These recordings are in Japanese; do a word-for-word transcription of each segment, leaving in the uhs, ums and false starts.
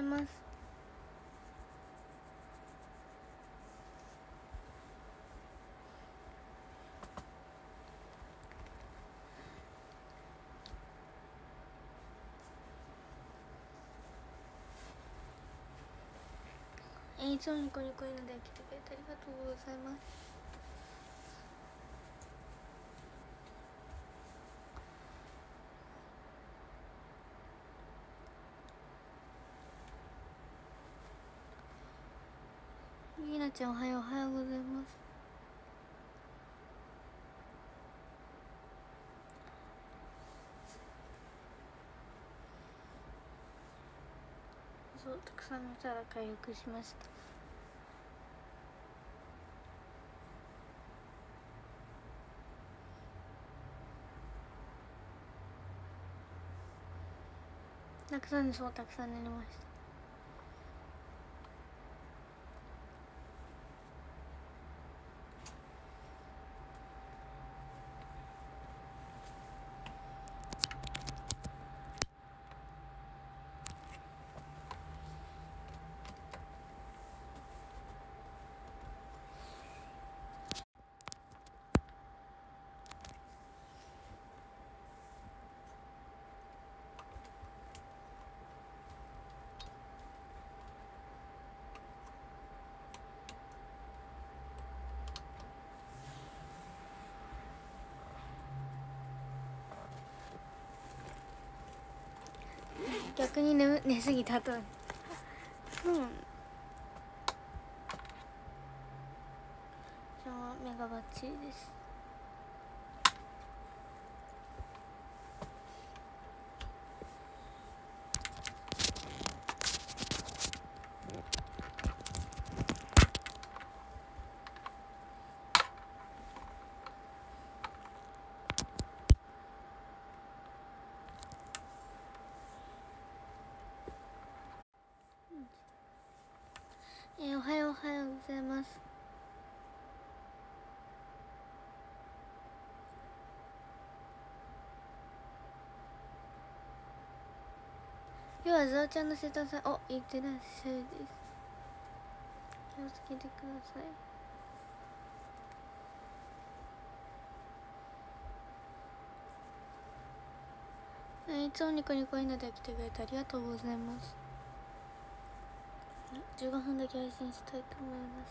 います。えいつもニコニコいいので来てくれてありがとうございます。ゆなちゃんおはよう。おはようございます。そう、たくさん見たら回復しました。たくさん、そう、たくさん寝れました。逆に 寝, 寝すぎた後にうんじゃあ目がバッチリです。えー、おはよう。おはようございます。今日はざわちゃんの生誕祭、お、いってらっしゃいです。気をつけてください。えー、いつもニコニコいいので来てくれてありがとうございます。じゅうごふんだけ配信したいと思います。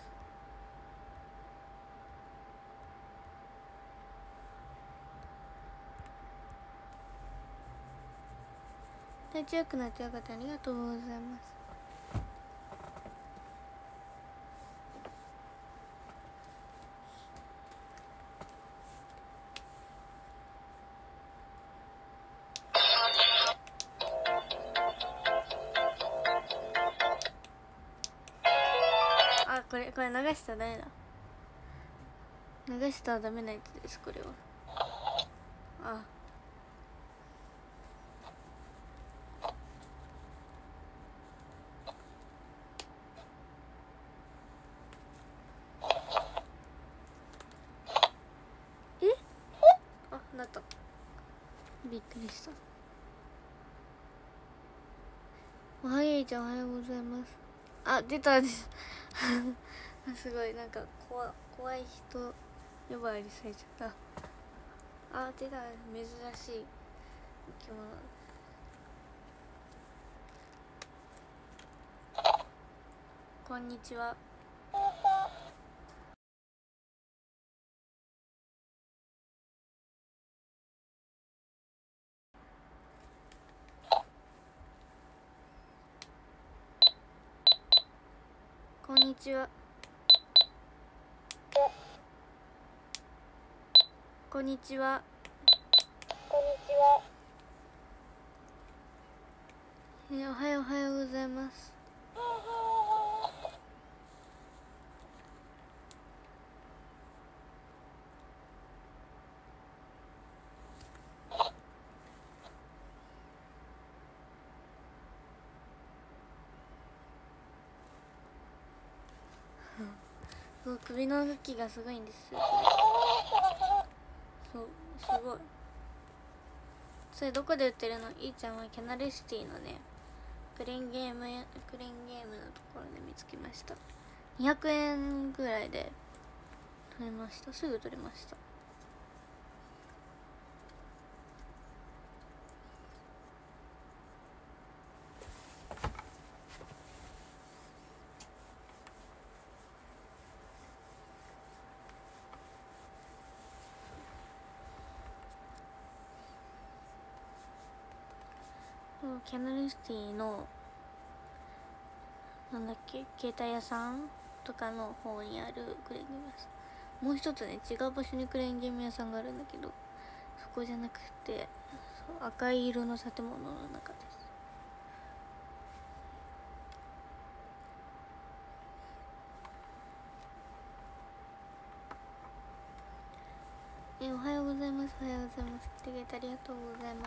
体調良くなってよかった。ありがとうございます。あ、これこれ流したらダメだ。流したらダメなやつです。これはあえあ、なった。びっくりした。おはようちゃん、おはようございます。あ、出たですすごい、なんか怖怖い人呼ばわりされちゃった。あ、出た。珍しい生き物。こんにちは。こんにちは。こんにちは。こんにちは。えー、おはよう。おはようございます。そう、首の動きがすごいんです。そう、すごい。それどこで売ってるの？いいちゃんはキャナルシティのねクレーンゲームやクレーンゲームのところで見つけました。にひゃくえんぐらいで取れました。すぐ取れました。キャナルシティのなんだっけ携帯屋さんとかの方にあるクレーンゲーム屋さん、もう一つね違う場所にクレーンゲーム屋さんがあるんだけど、そこじゃなくて赤い色の建物の中です。えおはようございます。おはようございます。来てくれてありがとうございます。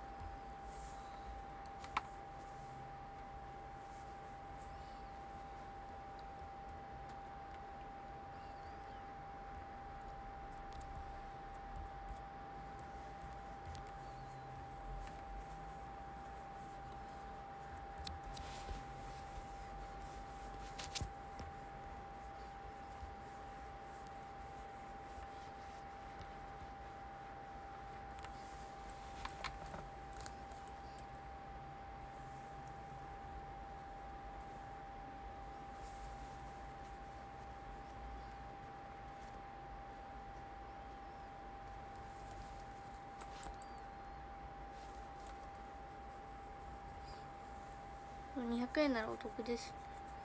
にひゃくえんならお得です。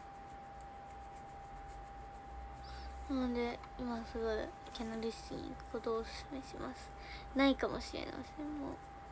なので今すぐキャナルシティに行くことをお勧めします。ないかもしれません。もう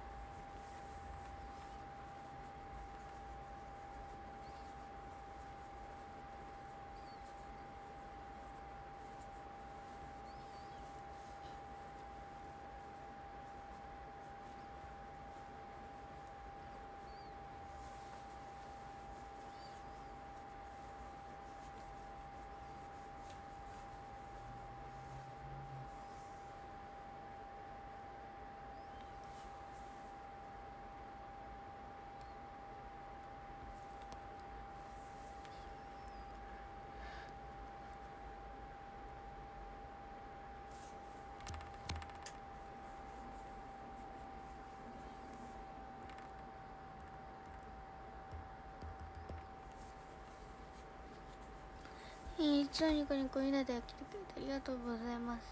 えー、いつもニコニコみんなで来てくれてありがとうございます。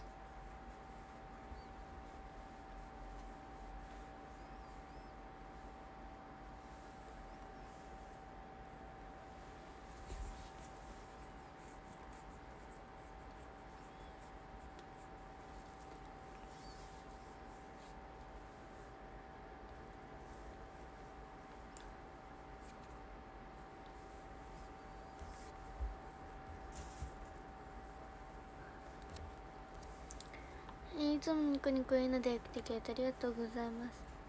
えー、いつもニコニコみんなで来てくれてありがとうございます。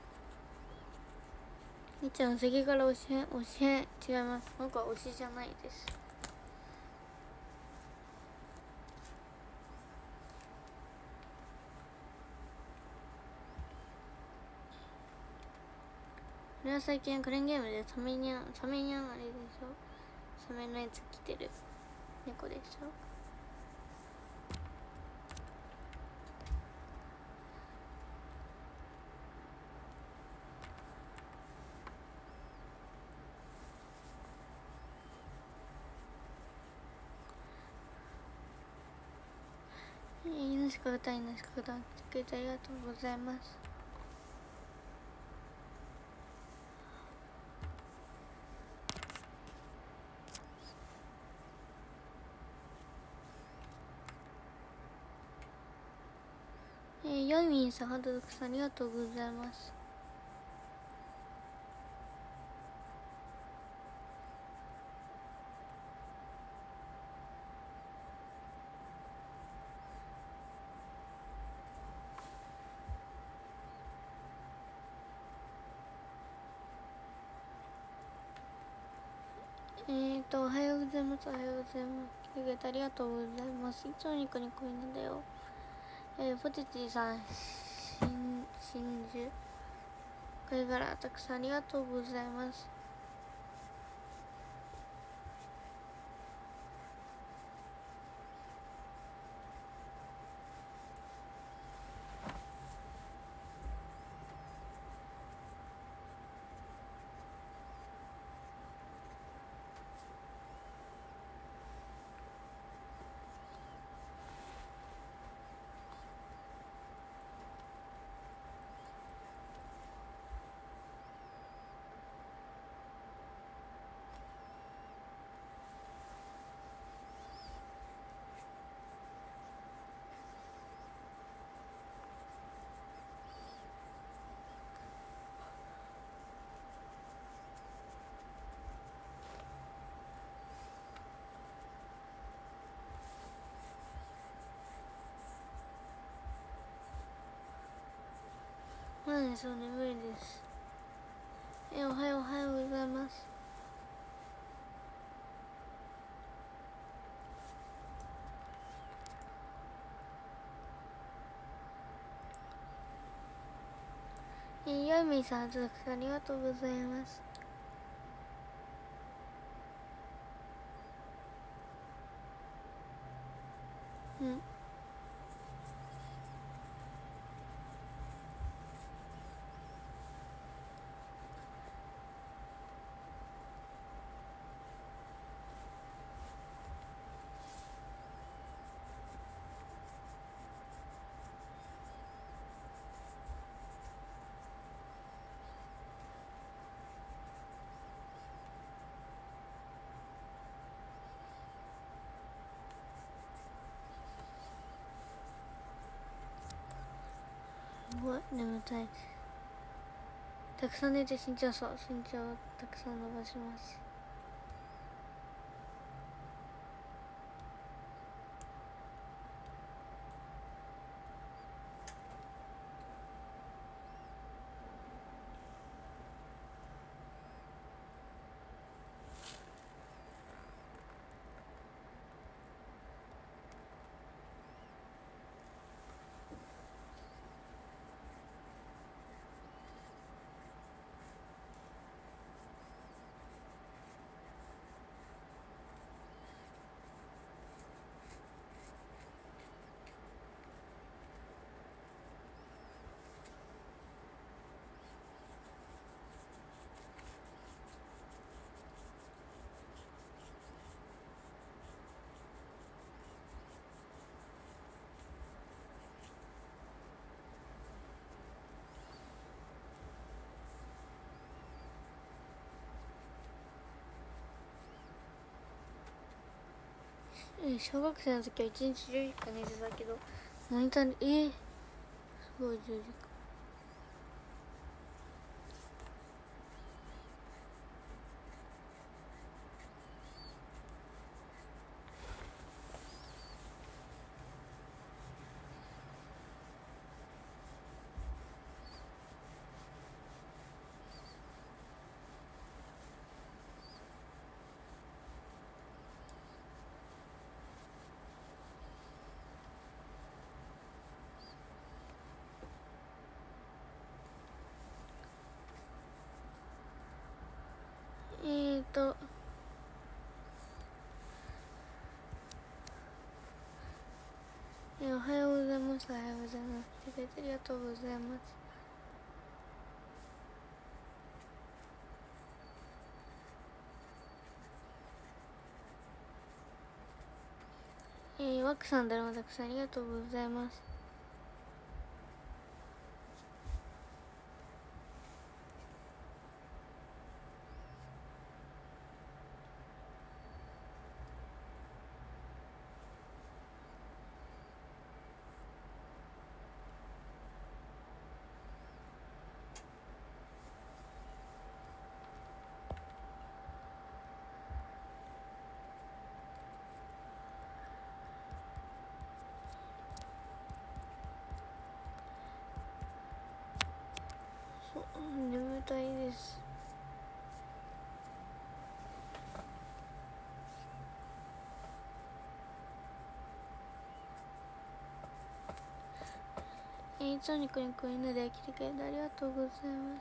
みっちゃん先から推しへん推しへん違います。僕は推しじゃないです。これは最近クレーンゲームでサメニャンサメニャンあれでしょ、サメのやつ着てる猫でしょ。えー、犬しか歌い犬しか歌ってくれてありがとうございます。えー、ヨイミンさん、ハードドクさんありがとうございます。えーと、おはようございます。おはようございます。来てくれてありがとうございます。いつもニコニコいいんだよ。えー、ポテチさん、しん、真珠。これからたくさんありがとうございます。 なんでしょう、眠いです。え、おはよう、おはようございます。え、よみさん、つくありがとうございます。うん。すごい眠たいです。たくさん寝て身長、そう身長をたくさん伸ばします。え、小学生の時はいちにちじゅうじかん寝てたけど、モニターで、えー、すごいじゅうじかん。えーとえ、おはようございます。おはようございます。来てくれてありがとうございます。えー、ワクさん、だるまたくさんありがとうございます。そう、眠たいです。えー、いつもニコニコ犬で来てくれてありがとうございます。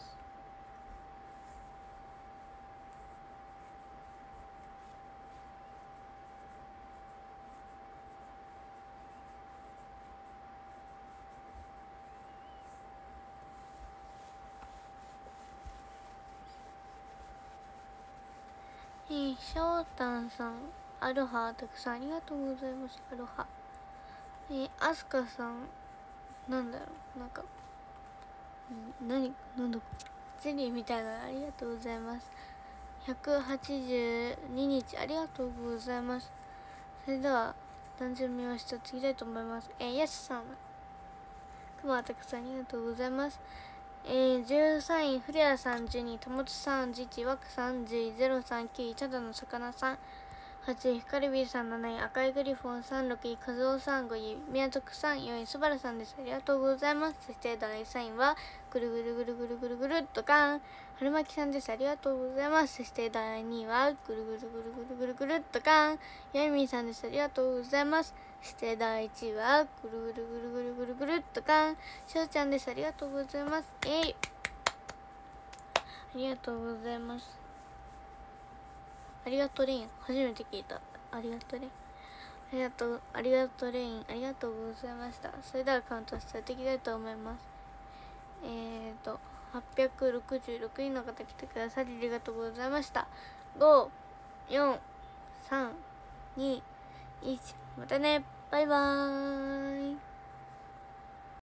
えー、ショウタンさん、アロハたくさんありがとうございます。アロハ。えー、アスカさん、なんだろう、なんか、ん何、なんだゼリーみたいなのありがとうございます。ひゃくはちじゅうににちありがとうございます。それでは誕生日を一つ言いたいと思います。えー、やすさん、くまたくさんありがとうございます。えー、じゅうさんい、フレアさんじゅうに、ともちさんじゅういち、ワクさんじゅうい、ゼロさんきゅうい、ただの魚さん、 はちいひかりびーさん、なない赤いグリフォンさん、ろくいかずおさん、ごい宮族さん、よんいすばらさんです。ありがとうございます。そしてだいさんいはぐるぐるぐるぐるぐるぐるっとかん春巻さんです。ありがとうございます。そしてだいにいはぐるぐるぐるぐるぐるぐるっとかんやいみんさんです。ありがとうございます。そしてだいいちいはぐるぐるぐるぐるぐるぐるっとかんしょうちゃんです。ありがとうございます。えいありがとうございます。ありがとうレイン、初めて聞いた。ありがとうレイン、ありがとう、ありがとうレイン、ありがとうございました。それではカウントしてやっていきたいと思います。えーとはっぴゃくろくじゅうろくにんの方来てくださりありがとうございました。ご、よん、さん、に、いち、またね、バイバーイ。